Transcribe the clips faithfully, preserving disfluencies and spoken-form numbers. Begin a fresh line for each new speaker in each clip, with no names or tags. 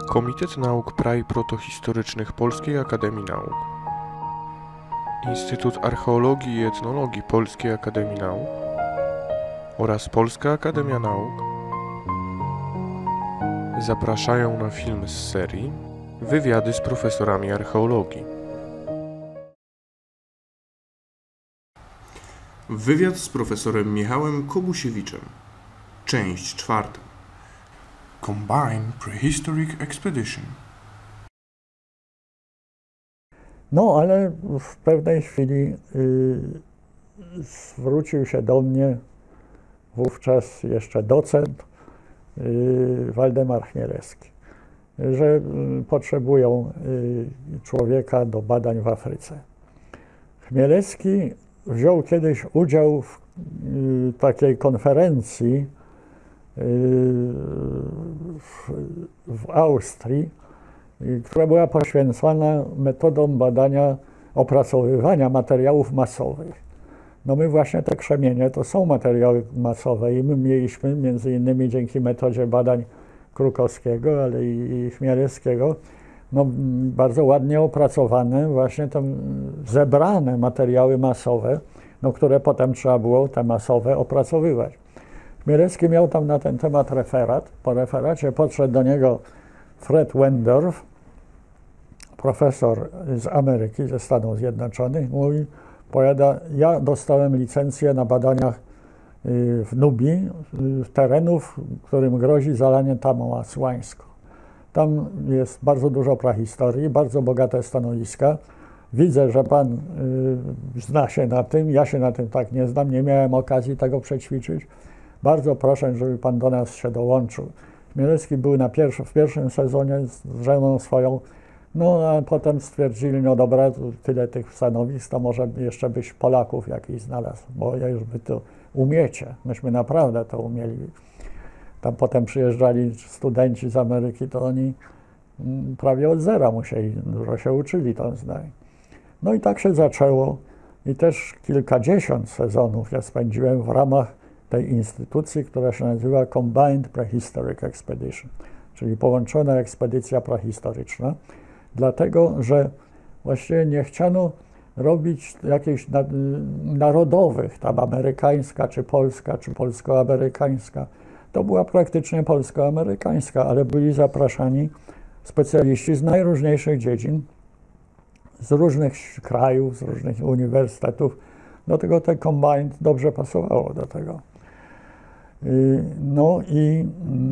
Komitet Nauk Prai Protohistorycznych Polskiej Akademii Nauk, Instytut Archeologii i Etnologii Polskiej Akademii Nauk oraz Polska Akademia Nauk zapraszają na film z serii Wywiady z profesorami archeologii. Wywiad z profesorem Michałem Kobusiewiczem. Część czwarta. Combined Prehistoric Expedition.
No, ale w pewnej chwili y, zwrócił się do mnie wówczas jeszcze docent y, Waldemar Chmielewski, że y, potrzebują y, człowieka do badań w Afryce. Chmielewski wziął kiedyś udział w y, takiej konferencji w, w Austrii, która była poświęcona metodom badania, opracowywania materiałów masowych. No my właśnie te krzemienie to są materiały masowe i my mieliśmy między innymi dzięki metodzie badań Krukowskiego, ale i, i Chmielewskiego, no bardzo ładnie opracowane właśnie tam zebrane materiały masowe, no które potem trzeba było te masowe opracowywać. Chmielewski miał tam na ten temat referat. Po referacie podszedł do niego Fred Wendorf, profesor z Ameryki, ze Stanów Zjednoczonych. Mówi, powiada, ja dostałem licencję na badaniach w Nubii, terenów, którym grozi zalanie tamą asłańską. Tam jest bardzo dużo prahistorii, bardzo bogate stanowiska. Widzę, że pan y, zna się na tym, ja się na tym tak nie znam, nie miałem okazji tego przećwiczyć. Bardzo proszę, żeby pan do nas się dołączył. Chmielewski był na pierwszy, w pierwszym sezonie z żoną swoją, no a potem stwierdzili, no dobra, tyle tych stanowisk, to może jeszcze byś Polaków jakiś znalazł, bo ja już wy to umiecie. Myśmy naprawdę to umieli. Tam potem przyjeżdżali studenci z Ameryki, to oni prawie od zera musieli, dużo się uczyli tam zdań. No i tak się zaczęło i też kilkadziesiąt sezonów ja spędziłem w ramach tej instytucji, która się nazywa Combined Prehistoric Expedition, czyli połączona ekspedycja prehistoryczna, dlatego, że właściwie nie chciano robić jakichś narodowych, tam amerykańska, czy polska, czy polsko-amerykańska. To była praktycznie polsko-amerykańska, ale byli zapraszani specjaliści z najróżniejszych dziedzin, z różnych krajów, z różnych uniwersytetów. Do tego te Combined dobrze pasowało do tego. No i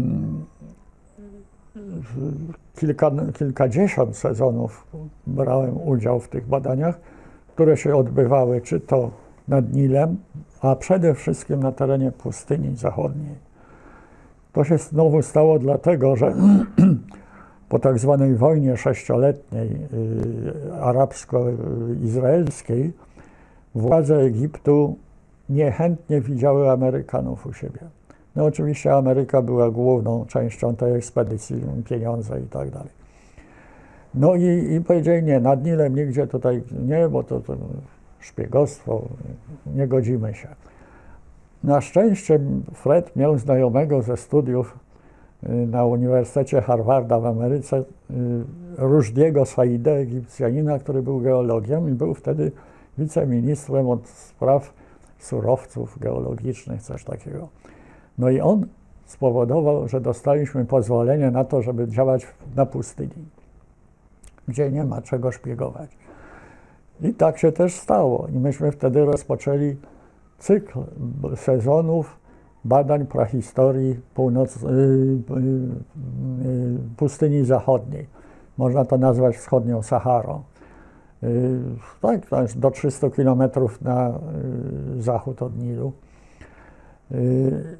kilka, kilkadziesiąt sezonów brałem udział w tych badaniach, które się odbywały czy to nad Nilem, a przede wszystkim na terenie pustyni zachodniej. To się znowu stało dlatego, że po tak zwanej wojnie sześcioletniej arabsko-izraelskiej władze Egiptu niechętnie widziały Amerykanów u siebie. No oczywiście Ameryka była główną częścią tej ekspedycji, pieniądze i tak dalej. No i, i powiedzieli, nie, nad Nilem nigdzie tutaj nie, bo to, to szpiegostwo, nie godzimy się. Na szczęście Fred miał znajomego ze studiów na Uniwersytecie Harvarda w Ameryce, Rushdiego Saïda, Egipcjanina, który był geologiem i był wtedy wiceministrem od spraw surowców geologicznych, coś takiego. No i on spowodował, że dostaliśmy pozwolenie na to, żeby działać na pustyni, gdzie nie ma czego szpiegować. I tak się też stało. I myśmy wtedy rozpoczęli cykl sezonów badań prahistorii północ, yy, yy, yy, pustyni zachodniej. Można to nazwać wschodnią Saharą. Yy, tak, to jest do trzystu kilometrów na yy, zachód od Nilu. Yy,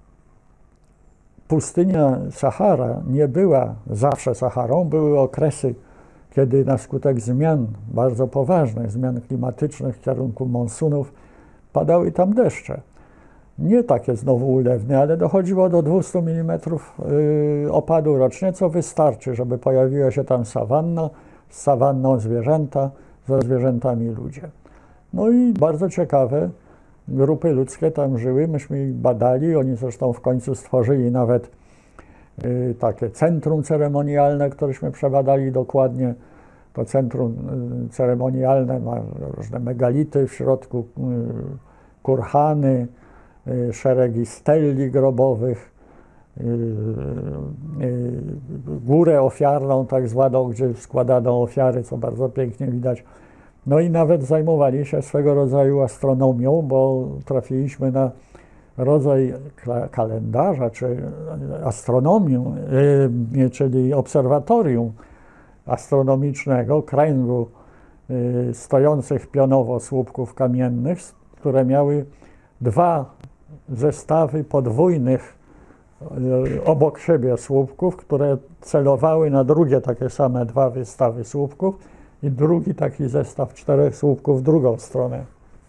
pustynia Sahara nie była zawsze Saharą. Były okresy, kiedy na skutek zmian, bardzo poważnych zmian klimatycznych w kierunku monsunów, padały tam deszcze. Nie takie znowu ulewne, ale dochodziło do dwustu milimetrów yy, opadu rocznie, co wystarczy, żeby pojawiła się tam sawanna, z sawanną zwierzęta, ze zwierzętami ludzie. No i bardzo ciekawe, grupy ludzkie tam żyły, myśmy ich badali, oni zresztą w końcu stworzyli nawet y, takie centrum ceremonialne, któreśmy przebadali dokładnie. To centrum y, ceremonialne ma różne megality w środku, y, kurhany, y, szeregi stelli grobowych, y, y, górę ofiarną tak zwaną, gdzie składano ofiary, co bardzo pięknie widać. No i nawet zajmowali się swego rodzaju astronomią, bo trafiliśmy na rodzaj kalendarza, czy astronomię, y, czyli obserwatorium astronomicznego, kręgu y, stojących pionowo słupków kamiennych, które miały dwa zestawy podwójnych y, obok siebie słupków, które celowały na drugie takie same dwa wystawy słupków i drugi taki zestaw czterech słupków w drugą stronę.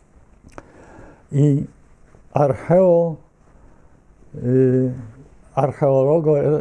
I archeo, y, archeologo, y, y,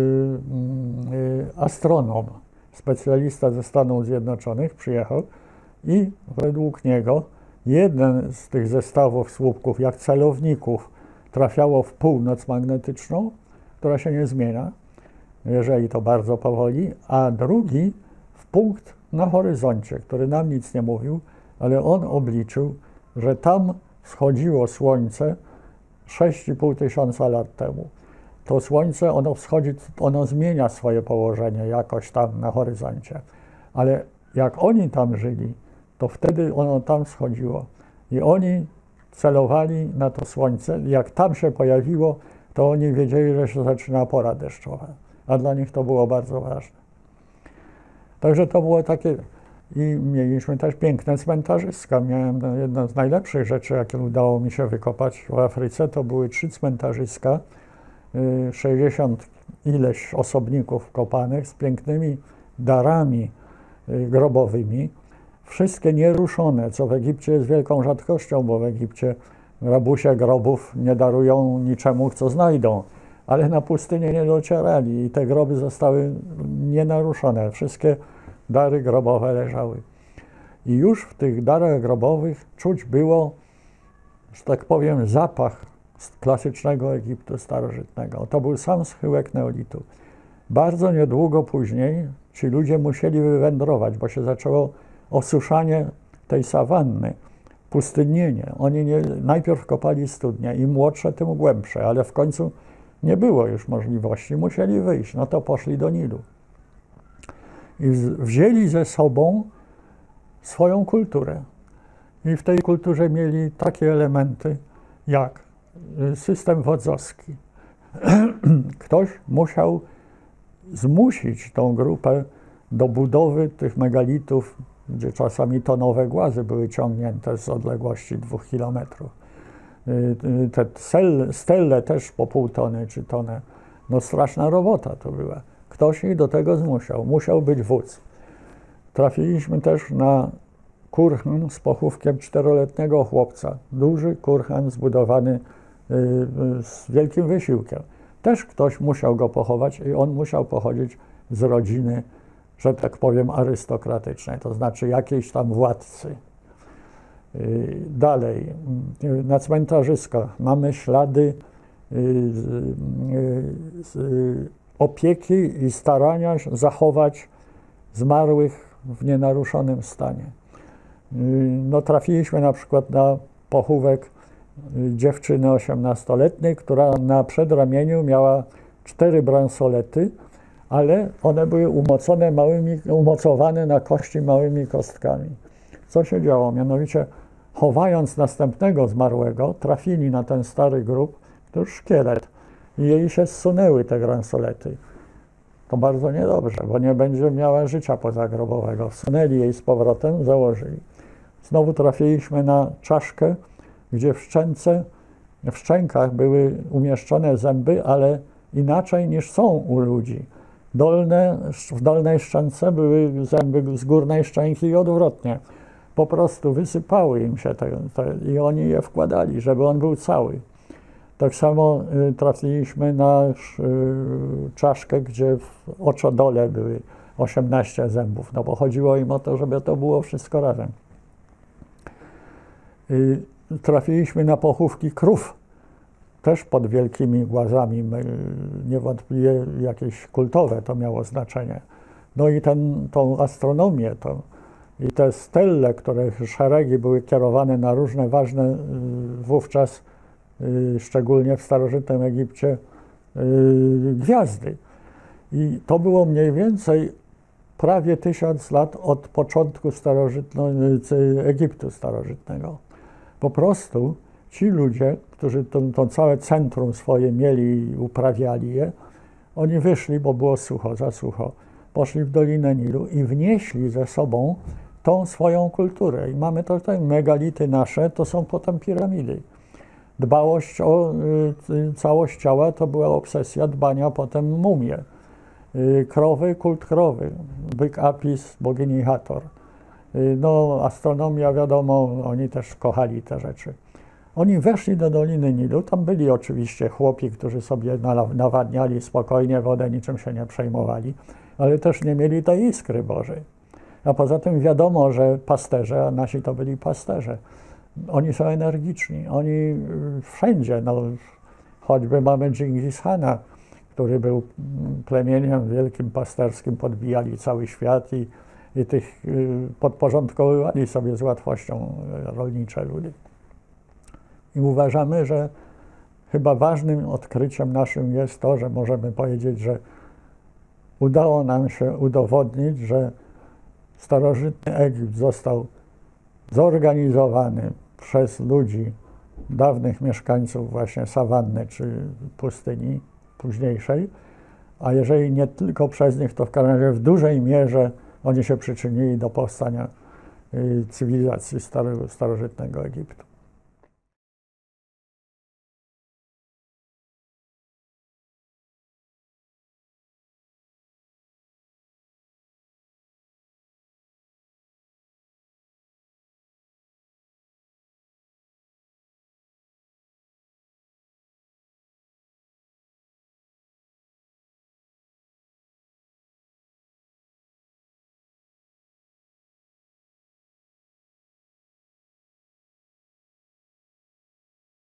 astronom, specjalista ze Stanów Zjednoczonych przyjechał i według niego jeden z tych zestawów słupków, jak celowników, trafiało w północ magnetyczną, która się nie zmienia, jeżeli to bardzo powoli, a drugi w punkt na horyzoncie, który nam nic nie mówił, ale on obliczył, że tam wschodziło słońce sześć i pół tysiąca lat temu. To słońce, ono wschodzi, ono zmienia swoje położenie jakoś tam na horyzoncie. Ale jak oni tam żyli, to wtedy ono tam wschodziło. I oni celowali na to słońce. Jak tam się pojawiło, to oni wiedzieli, że się zaczyna pora deszczowa. A dla nich to było bardzo ważne. Także to było takie... I mieliśmy też piękne cmentarzyska. Miałem jedną z najlepszych rzeczy, jakie udało mi się wykopać w Afryce. To były trzy cmentarzyska, sześćdziesiąt ileś osobników kopanych z pięknymi darami grobowymi. Wszystkie nieruszone, co w Egipcie jest wielką rzadkością, bo w Egipcie rabusie grobów nie darują niczemu, co znajdą. Ale na pustynię nie docierali i te groby zostały nienaruszone. Wszystkie dary grobowe leżały. I już w tych darach grobowych czuć było, że tak powiem, zapach z klasycznego Egiptu starożytnego. To był sam schyłek neolitu. Bardzo niedługo później ci ludzie musieli wywędrować, bo się zaczęło osuszanie tej sawanny, pustynnienie. Oni nie, najpierw kopali studnie, im młodsze, tym głębsze, ale w końcu nie było już możliwości, musieli wyjść, no to poszli do Nilu. I wzięli ze sobą swoją kulturę. I w tej kulturze mieli takie elementy jak system wodzowski. Ktoś musiał zmusić tą grupę do budowy tych megalitów, gdzie czasami tonowe głazy były ciągnięte z odległości dwóch kilometrów. Te stelle też po pół tony czy tonę. No straszna robota to była. Ktoś ich do tego zmusiał. Musiał być wódz. Trafiliśmy też na kurhan z pochówkiem czteroletniego chłopca. Duży kurhan zbudowany z wielkim wysiłkiem. Też ktoś musiał go pochować i on musiał pochodzić z rodziny, że tak powiem, arystokratycznej, to znaczy jakiejś tam władcy. Dalej, na cmentarzyskach mamy ślady opieki i starania zachować zmarłych w nienaruszonym stanie. No, trafiliśmy na przykład na pochówek dziewczyny osiemnastoletniej, która na przedramieniu miała cztery bransolety, ale one były umocone małymi, umocowane na kości małymi kostkami. Co się działo? Mianowicie, chowając następnego zmarłego, trafili na ten stary grób, to już szkielet, i jej się zsunęły te bransolety. To bardzo niedobrze, bo nie będzie miała życia pozagrobowego. Wsunęli jej z powrotem, założyli. Znowu trafiliśmy na czaszkę, gdzie w szczęce, w szczękach były umieszczone zęby, ale inaczej niż są u ludzi. Dolne, w dolnej szczęce były zęby z górnej szczęki i odwrotnie. Po prostu wysypały im się te, te, i oni je wkładali, żeby on był cały. Tak samo y, trafiliśmy na y, czaszkę, gdzie w oczodole były osiemnaście zębów, no bo chodziło im o to, żeby to było wszystko razem. Y, trafiliśmy na pochówki krów. też pod wielkimi głazami, niewątpliwie jakieś kultowe to miało znaczenie. No i ten, tą astronomię, to, i te stelle, które szeregi były kierowane na różne ważne wówczas, szczególnie w starożytnym Egipcie, gwiazdy. I to było mniej więcej prawie tysiąc lat od początku starożytno, Egiptu starożytnego. Po prostu ci ludzie, którzy to, to całe centrum swoje mieli i uprawiali je, oni wyszli, bo było sucho, za sucho, poszli w Dolinę Nilu i wnieśli ze sobą tą swoją kulturę. I mamy tutaj megality nasze, to są potem piramidy. Dbałość o y, całość ciała to była obsesja dbania potem mumie. Y, krowy, kult krowy, byk Apis, bogini Hathor. Y, no, astronomia, wiadomo, oni też kochali te rzeczy. Oni weszli do Doliny Nilu, tam byli oczywiście chłopi, którzy sobie nawadniali spokojnie wodę, niczym się nie przejmowali, ale też nie mieli tej iskry Bożej. A poza tym wiadomo, że pasterze, a nasi to byli pasterze, oni są energiczni, oni wszędzie, no, choćby mamy Dżingis Hana, który był plemieniem wielkim pasterskim, podbijali cały świat i, i tych podporządkowywali sobie z łatwością rolnicze ludy. I uważamy, że chyba ważnym odkryciem naszym jest to, że możemy powiedzieć, że udało nam się udowodnić, że starożytny Egipt został zorganizowany przez ludzi, dawnych mieszkańców właśnie sawanny czy pustyni późniejszej, a jeżeli nie tylko przez nich, to w każdym razie w dużej mierze oni się przyczynili do powstania cywilizacji staro, starożytnego Egiptu.